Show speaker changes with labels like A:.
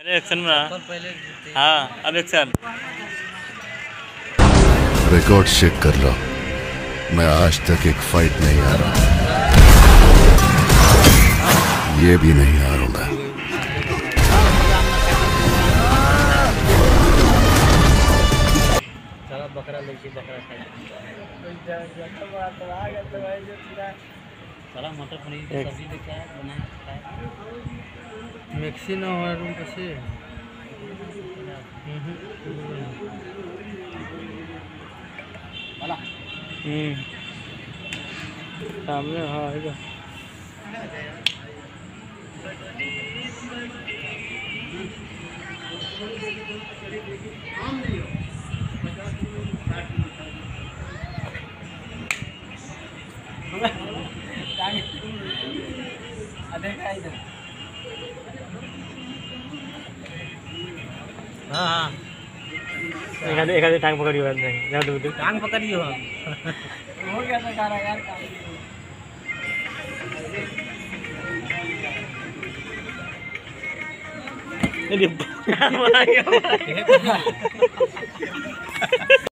A: पहले एक्शन में हाँ अब एक्शन।
B: रिकॉर्ड चेक कर लो, मैं आज तक एक फाइट नहीं हारा, ये भी नहीं हारूंगा।
A: बकरा लेके बकरा सारा मटर पनीर की सब्जी लेके आया बना
C: मिक्सी ना हो रूम कैसे
A: वाला
C: सामने हाँ आएगा।
A: हाँ हाँ
C: एक टांग पकड़ियो
A: टांग पकड़ियो हो गया था सारा यार काम